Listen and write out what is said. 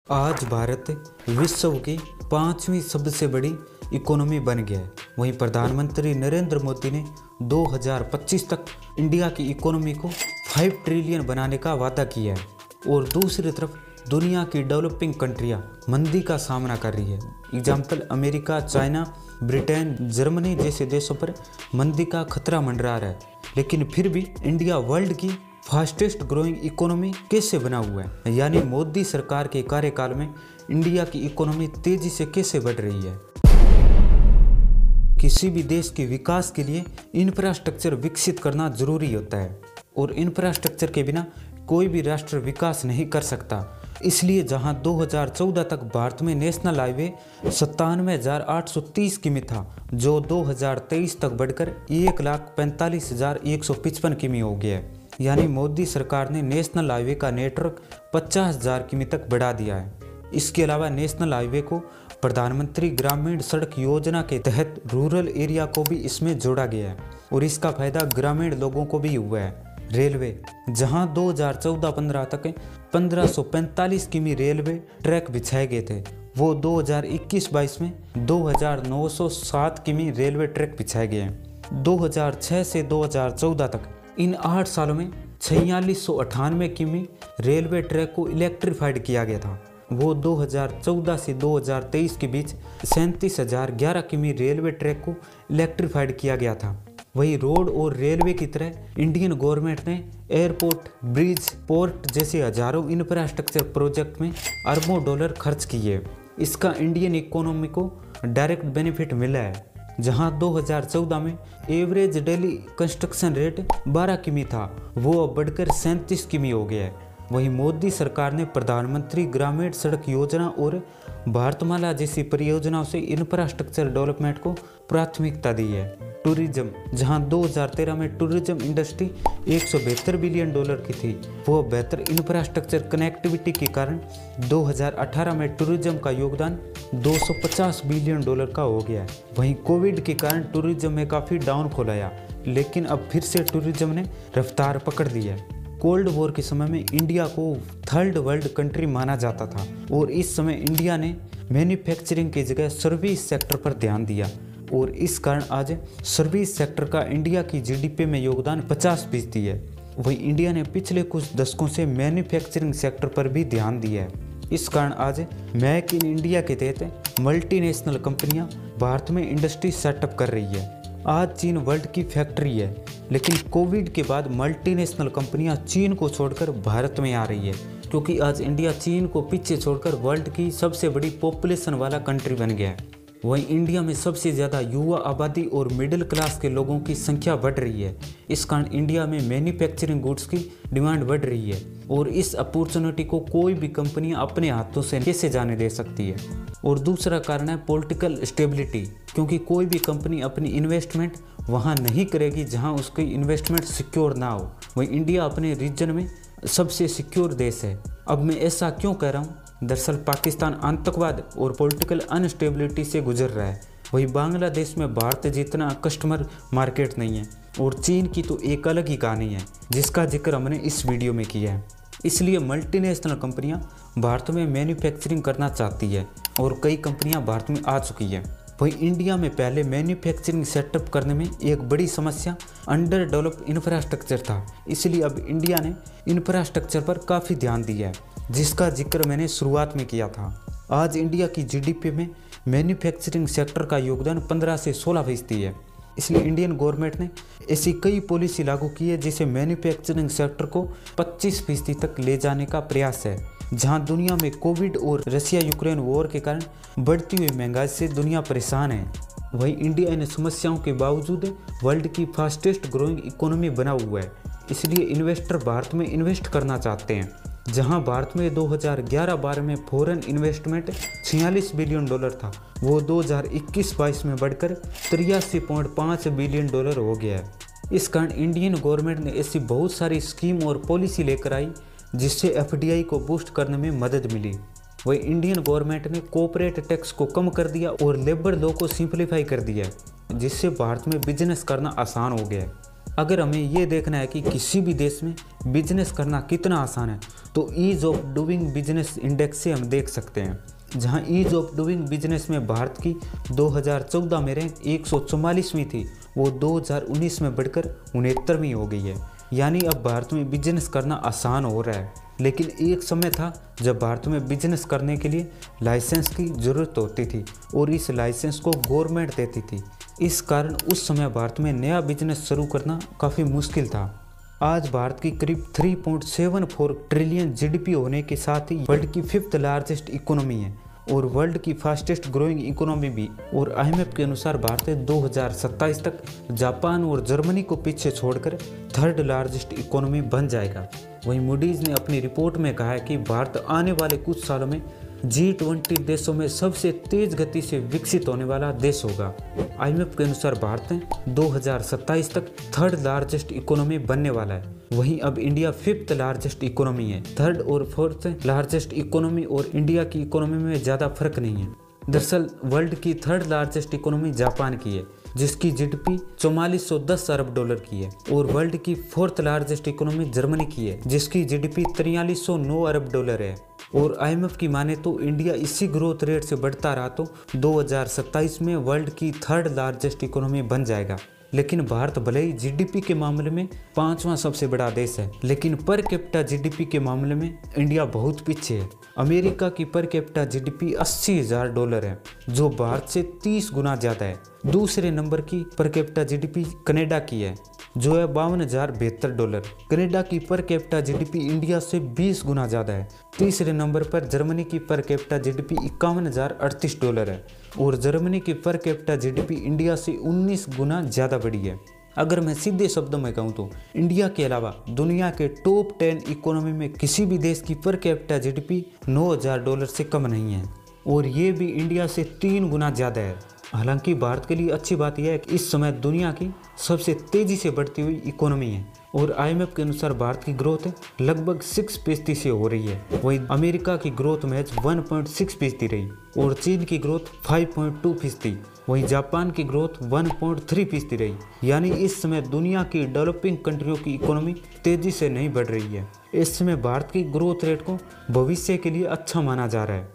आज भारत विश्व की पांचवी सबसे बड़ी इकोनॉमी बन गया है। वहीं प्रधानमंत्री नरेंद्र मोदी ने 2025 तक इंडिया की इकोनॉमी को 5 ट्रिलियन बनाने का वादा किया है और दूसरी तरफ दुनिया की डेवलपिंग कंट्रियां मंदी का सामना कर रही है। Example America, China, Britain, Germany जैसे देशों पर मंदी का खतरा मंडरा रहा है, लेकिन फिर भी इंडिया वर्ल्ड की फास्टेस्ट ग्रोइंग इकोनॉमी कैसे बना हुआ है, यानी मोदी सरकार के कार्यकाल में इंडिया की इकोनॉमी तेजी से कैसे बढ़ रही है। किसी भी देश के विकास के लिए इंफ्रास्ट्रक्चर विकसित करना जरूरी होता है और इंफ्रास्ट्रक्चर के बिना कोई भी राष्ट्र विकास नहीं कर सकता। इसलिए जहां 2014 तक भारत में नेशनल हाईवे 97,830 किमी था, जो 2023 तक बढ़कर 1,45,155 किमी हो गया है। यानी मोदी सरकार ने नेशनल हाईवे का नेटवर्क 50,000 किमी तक बढ़ा दिया है। इसके अलावा नेशनल हाईवे को प्रधानमंत्री ग्रामीण सड़क योजना के तहत रूरल एरिया को भी इसमें जोड़ा गया है और इसका फायदा ग्रामीण लोगों को भी हुआ है। रेलवे, जहां 2014-15 तक 1545 किमी रेलवे ट्रैक बिछाए गए थे, वो 2021-22 में 2,907 किमी रेलवे ट्रैक बिछाए गए हैं। 2006 से 2014 तक इन 8 सालों में 4698 किमी रेलवे ट्रैक को इलेक्ट्रीफाइड किया गया था। वो 2014 से 2023 के बीच 37,011 किमी रेलवे ट्रैक को इलेक्ट्रीफाइड किया गया था। वही रोड और रेलवे की तरह इंडियन गवर्नमेंट ने एयरपोर्ट, ब्रिज, पोर्ट जैसे हजारों इंफ्रास्ट्रक्चर प्रोजेक्ट में अरबों डॉलर खर्च किए। इसका इंडियन इकोनॉमी को डायरेक्ट बेनिफिट मिला है। जहां 2014 में एवरेज डेली कंस्ट्रक्शन रेट 12 किमी था, वो अब बढ़कर 37 किमी हो गया है। वहीं मोदी सरकार ने प्रधानमंत्री ग्रामीण सड़क योजना और भारतमाला जैसी परियोजनाओं से इंफ्रास्ट्रक्चर डेवलपमेंट को प्राथमिकता दी है। टूरिज्म, जहां 2013 में टूरिज्म इंडस्ट्री 172 बिलियन डॉलर की थी, वो बेहतर इंफ्रास्ट्रक्चर कनेक्टिविटी के कारण 2018 में टूरिज्म का योगदान 250 बिलियन डॉलर का हो गया है। वहीं कोविड के कारण टूरिज्म में काफ़ी डाउनफॉल आया, लेकिन अब फिर से टूरिज्म ने रफ्तार पकड़ ली है। कोल्ड वॉर के समय में इंडिया को थर्ड वर्ल्ड कंट्री माना जाता था और इस समय इंडिया ने मैन्युफैक्चरिंग की जगह सर्विस सेक्टर पर ध्यान दिया और इस कारण आज सर्विस सेक्टर का इंडिया की जीडीपी में योगदान 50% है। वहीं इंडिया ने पिछले कुछ दशकों से मैन्युफैक्चरिंग सेक्टर पर भी ध्यान दिया है। इस कारण आज मेक इन इंडिया के तहत मल्टीनेशनल कंपनियां भारत में इंडस्ट्री सेटअप कर रही है। आज चीन वर्ल्ड की फैक्ट्री है, लेकिन कोविड के बाद मल्टीनेशनल कंपनियां चीन को छोड़कर भारत में आ रही है, क्योंकि आज इंडिया चीन को पीछे छोड़कर वर्ल्ड की सबसे बड़ी पॉपुलेशन वाला कंट्री बन गया है। वहीं इंडिया में सबसे ज़्यादा युवा आबादी और मिडिल क्लास के लोगों की संख्या बढ़ रही है। इस कारण इंडिया में मैन्युफैक्चरिंग गुड्स की डिमांड बढ़ रही है और इस अपॉर्चुनिटी को कोई भी कंपनी अपने हाथों से कैसे जाने दे सकती है। और दूसरा कारण है पॉलिटिकल स्टेबिलिटी, क्योंकि कोई भी कंपनी अपनी इन्वेस्टमेंट वहाँ नहीं करेगी जहाँ उसकी इन्वेस्टमेंट सिक्योर ना हो। वहीं इंडिया अपने रीजन में सबसे सिक्योर देश है। अब मैं ऐसा क्यों कह रहा हूँ? दरअसल पाकिस्तान आतंकवाद और पॉलिटिकल अनस्टेबिलिटी से गुजर रहा है। वही बांग्लादेश में भारत जितना कस्टमर मार्केट नहीं है और चीन की तो एक अलग ही कहानी है, जिसका जिक्र हमने इस वीडियो में किया है। इसलिए मल्टीनेशनल कंपनियां भारत में मैन्युफैक्चरिंग करना चाहती है और कई कंपनियां भारत में आ चुकी है। वहीं इंडिया में पहले मैन्युफैक्चरिंग सेटअप करने में एक बड़ी समस्या अंडर डेवलप्ड इंफ्रास्ट्रक्चर था, इसलिए अब इंडिया ने इंफ्रास्ट्रक्चर पर काफ़ी ध्यान दिया है, जिसका जिक्र मैंने शुरुआत में किया था। आज इंडिया की जीडीपी में मैन्युफैक्चरिंग सेक्टर का योगदान 15 से 16% है। इसलिए इंडियन गवर्नमेंट ने ऐसी कई पॉलिसी लागू की है जिसे मैन्युफैक्चरिंग सेक्टर को 25% तक ले जाने का प्रयास है। जहां दुनिया में कोविड और रशिया यूक्रेन वॉर के कारण बढ़ती हुई महंगाई से दुनिया परेशान है, वहीं इंडिया इन समस्याओं के बावजूद वर्ल्ड की फास्टेस्ट ग्रोइंग इकोनॉमी बना हुआ है। इसलिए इन्वेस्टर भारत में इन्वेस्ट करना चाहते हैं। जहां भारत में 2011-12 में फॉरेन इन्वेस्टमेंट 46 बिलियन डॉलर था, वो 2021-22 में बढ़कर 83.5 बिलियन डॉलर हो गया है। इस कारण इंडियन गवर्नमेंट ने ऐसी बहुत सारी स्कीम और पॉलिसी लेकर आई जिससे एफडीआई को बूस्ट करने में मदद मिली। वही इंडियन गवर्नमेंट ने कॉर्पोरेट टैक्स को कम कर दिया और लेबर लॉ को सिंप्लीफाई कर दिया, जिससे भारत में बिजनेस करना आसान हो गया। अगर हमें ये देखना है कि किसी भी देश में बिजनेस करना कितना आसान है तो ease of doing business index से हम देख सकते हैं, जहां ईज़ ऑफ डूइंग बिजनेस में भारत की 2014 में रैंक 144वीं थी, वो 2019 में बढ़कर 69वीं हो गई है। यानी अब भारत में बिजनेस करना आसान हो रहा है। लेकिन एक समय था जब भारत में बिजनेस करने के लिए लाइसेंस की ज़रूरत होती थी और इस लाइसेंस को गवर्नमेंट देती थी। इस कारण उस समय भारत में नया बिजनेस शुरू करना काफ़ी मुश्किल था। आज भारत की करीब 3.74 ट्रिलियन जीडीपी होने के साथ ही वर्ल्ड की 5th लार्जेस्ट इकोनॉमी है और वर्ल्ड की फास्टेस्ट ग्रोइंग इकोनॉमी भी। और आईएमएफ के अनुसार भारत 2027 तक जापान और जर्मनी को पीछे छोड़कर 3rd लार्जेस्ट इकोनॉमी बन जाएगा। वहीं मूडीज ने अपनी रिपोर्ट में कहा है कि भारत आने वाले कुछ सालों में G20 देशों में सबसे तेज गति से विकसित होने वाला देश होगा। आईएमएफ के अनुसार भारत 2027 तक 3rd लार्जेस्ट इकोनॉमी बनने वाला है। वहीं अब इंडिया 5th लार्जेस्ट इकोनॉमी है। 3rd और 4th लार्जेस्ट इकोनॉमी और इंडिया की इकोनॉमी में ज़्यादा फर्क नहीं है। दरअसल वर्ल्ड की 3rd लार्जेस्ट इकोनॉमी जापान की है, जिसकी जीडीपी 4410 अरब डॉलर की है। और वर्ल्ड की 4th लार्जेस्ट इकोनॉमी जर्मनी की है, जिसकी जीडीपी 4309 अरब डॉलर है। और आईएमएफ की माने तो इंडिया इसी ग्रोथ रेट से बढ़ता रहा तो 2027 में वर्ल्ड की 3rd लार्जेस्ट इकोनॉमी बन जाएगा। लेकिन भारत भले ही जीडीपी के मामले में 5वां सबसे बड़ा देश है, लेकिन पर कैपिटा जीडीपी के मामले में इंडिया बहुत पीछे है। अमेरिका की पर कैपिटा जीडीपी $80,000 है, जो भारत से 30 गुना ज़्यादा है। दूसरे नंबर की पर कैपिटा जीडीपी कनाडा की है, जो है $52,072। कनाडा की पर कैपिटा जीडीपी इंडिया से 20 गुना ज़्यादा है। तीसरे नंबर पर जर्मनी की पर कैपिटा जीडीपी $51,038 है और जर्मनी की पर कैपिटा जीडीपी इंडिया से 19 गुना ज़्यादा बड़ी है। अगर मैं सीधे शब्दों में कहूँ तो इंडिया के अलावा दुनिया के टॉप 10 इकोनॉमी में किसी भी देश की पर कैपिटा जीडीपी $9,000 से कम नहीं है और ये भी इंडिया से 3 गुना ज़्यादा है। हालांकि भारत के लिए अच्छी बात यह है कि इस समय दुनिया की सबसे तेज़ी से बढ़ती हुई इकोनॉमी है और आईएमएफ के अनुसार भारत की ग्रोथ लगभग 6% से हो रही है। वहीं अमेरिका की ग्रोथ महज 1.6% रही और चीन की ग्रोथ 5.2%। वहीं जापान की ग्रोथ 1.3% रही। यानी इस समय दुनिया की डेवलपिंग कंट्रियों की इकोनॉमी तेज़ी से नहीं बढ़ रही है। इस समय भारत की ग्रोथ रेट को भविष्य के लिए अच्छा माना जा रहा है।